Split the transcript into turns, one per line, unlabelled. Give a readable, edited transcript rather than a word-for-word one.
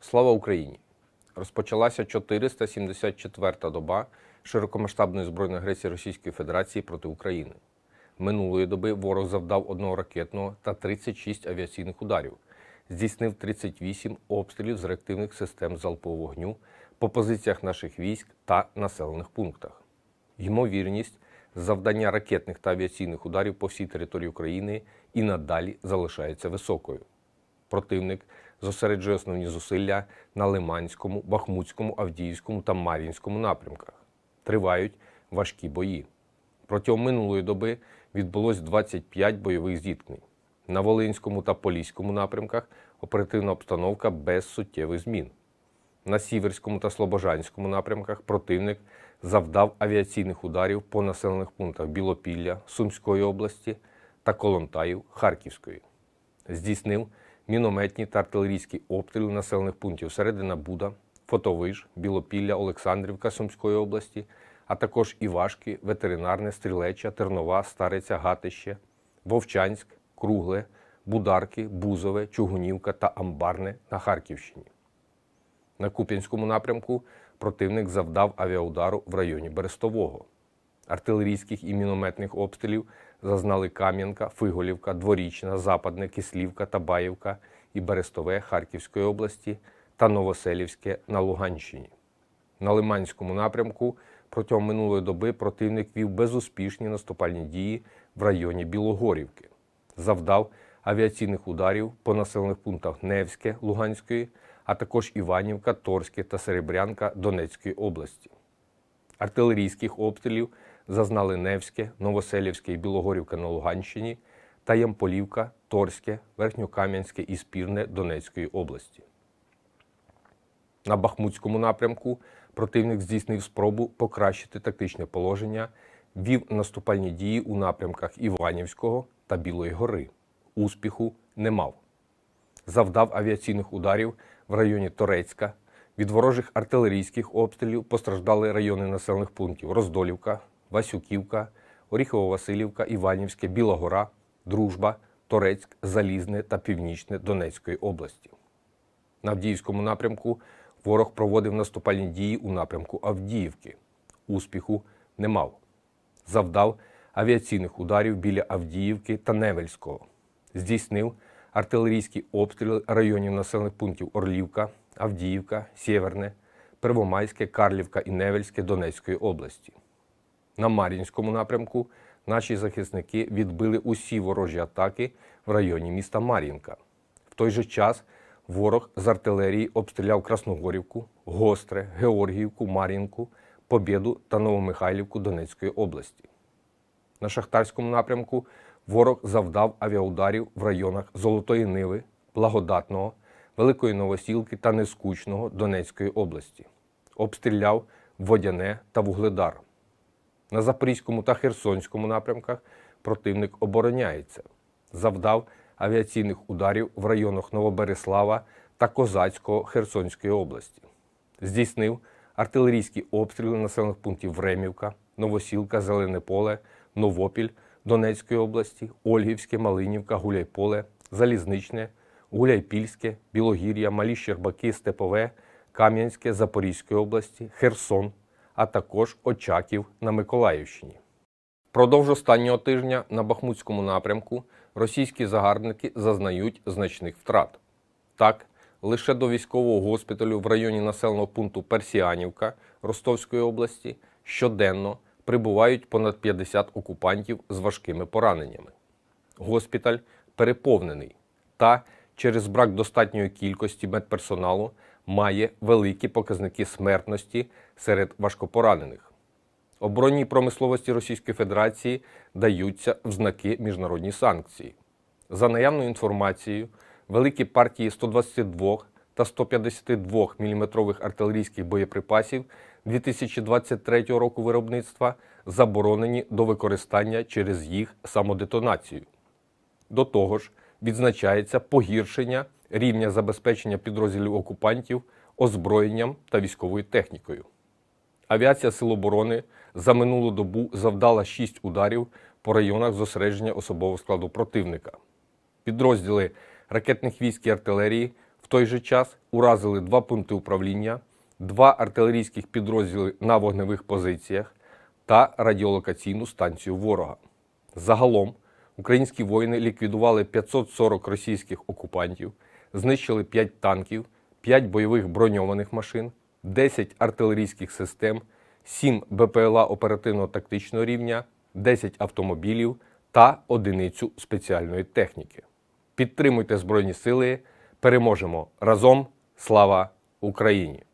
Слава Україні! Розпочалася 474-та доба широкомасштабної збройної агресії Російської Федерації проти України. Минулої доби ворог завдав 1 ракетного та 36 авіаційних ударів, здійснив 38 обстрілів з реактивних систем залпового вогню по позиціях наших військ та населених пунктах. Ймовірність завдання ракетних та авіаційних ударів по всій території України і надалі залишається високою. Противник зосереджує основні зусилля на Лиманському, Бахмутському, Авдіївському та Мар'їнському напрямках. Тривають важкі бої. Протягом минулої доби відбулось 25 бойових зіткнень. На Волинському та Поліському напрямках оперативна обстановка без суттєвих змін. На Сіверському та Слобожанському напрямках противник завдав авіаційних ударів по населених пунктах Білопілля Сумської області та Колонтаїв Харківської. Здійснив мінометні та артилерійські обстріли населених пунктів Середина Буда, Фотовиж, Білопілля, Олександрівка Сумської області, а також Івашки, Ветеринарне, Стрілеча, Тернова, Стариця, Гатище, Вовчанськ, Кругле, Бударки, Бузове, Чугунівка та Амбарне на Харківщині. На Куп'янському напрямку противник завдав авіаудару в районі Берестового. Артилерійських і мінометних обстрілів зазнали Кам'янка, Фиголівка, Дворічна, Западне, Кислівка, Табаївка і Берестове Харківської області та Новоселівське на Луганщині. На Лиманському напрямку протягом минулої доби противник вів безуспішні наступальні дії в районі Білогорівки. Завдав авіаційних ударів по населених пунктах Невське Луганської, а також Іванівка, Торське та Серебрянка Донецької області. Артилерійських обстрілів зазнали Невське, Новоселівське і Білогорівка на Луганщині та Ямполівка, Торське, Верхньокам'янське і Спірне Донецької області. На Бахмутському напрямку противник здійснив спробу покращити тактичне положення, вів наступальні дії у напрямках Іванівського та Білої гори. Успіху не мав. Завдав авіаційних ударів в районі Торецька. Від ворожих артилерійських обстрілів постраждали райони населених пунктів Роздолівка, Васюківка, Оріхово-Василівка, Іванівське, Біла Гора, Дружба, Торецьк, Залізне та Північне Донецької області. На Авдіївському напрямку ворог проводив наступальні дії у напрямку Авдіївки. Успіху не мав. Завдав авіаційних ударів біля Авдіївки та Невельського. Здійснив артилерійські обстріли районів населених пунктів Орлівка, Авдіївка, Сєверне, Первомайське, Карлівка і Невельське Донецької області. На Мар'їнському напрямку наші захисники відбили усі ворожі атаки в районі міста Мар'їнка. В той же час ворог з артилерії обстріляв Красногорівку, Гостре, Георгіївку, Мар'їнку, Побєду та Новомихайлівку Донецької області. На Шахтарському напрямку ворог завдав авіаударів в районах Золотої Ниви, Благодатного, Великої Новосілки та Нескучного Донецької області. Обстріляв Водяне та Вугледар. На Запорізькому та Херсонському напрямках противник обороняється. Завдав авіаційних ударів в районах Новобереслава та Козацького Херсонської області. Здійснив артилерійські обстріли населених пунктів Времівка, Новосілка, Зелене Поле, Новопіль Донецької області, Ольгівське, Малинівка, Гуляйполе, Залізничне, Гуляйпільське, Білогір'я, Малі Щербаки, Степове, Кам'янське Запорізької області, Херсон, а також Очаків на Миколаївщині. Впродовж останнього тижня на Бахмутському напрямку російські загарбники зазнають значних втрат. Так, лише до військового госпіталю в районі населеного пункту Персіанівка Ростовської області щоденно прибувають понад 50 окупантів з важкими пораненнями. Госпіталь переповнений та через брак достатньої кількості медперсоналу має великі показники смертності серед важкопоранених. Оборонній промисловості Російської Федерації даються в знаки міжнародні санкції. За наявною інформацією, великі партії 122 та 152 мм артилерійських боєприпасів 2023 року виробництва заборонені до використання через їх самодетонацію. До того ж, відзначається погіршення рівня забезпечення підрозділів окупантів озброєнням та військовою технікою. Авіація Сил оборони за минулу добу завдала 6 ударів по районах зосередження особового складу противника. Підрозділи ракетних військ і артилерії В той же час уразили 2 пункти управління, 2 артилерійських підрозділи на вогневих позиціях та радіолокаційну станцію ворога. Загалом українські воїни ліквідували 540 російських окупантів, знищили 5 танків, 5 бойових броньованих машин, 10 артилерійських систем, 7 БПЛА оперативно-тактичного рівня, 10 автомобілів та 1 спеціальної техніки. Підтримуйте Збройні Сили, переможемо разом! Слава Україні!